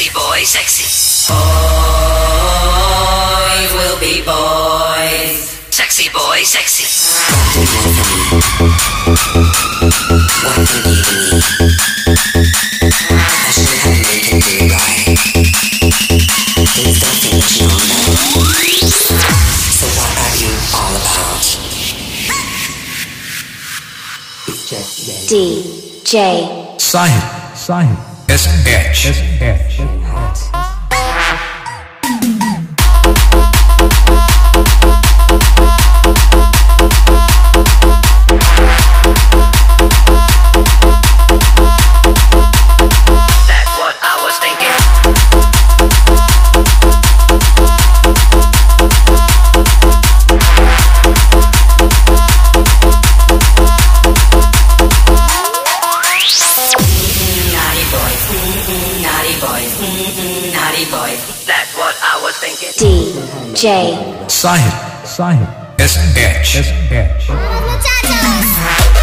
Sexy boy, sexy. Boys will be boys. Sexy boy, sexy. So what are you all about? It's just DJ Sahib SH DJ Sahib SH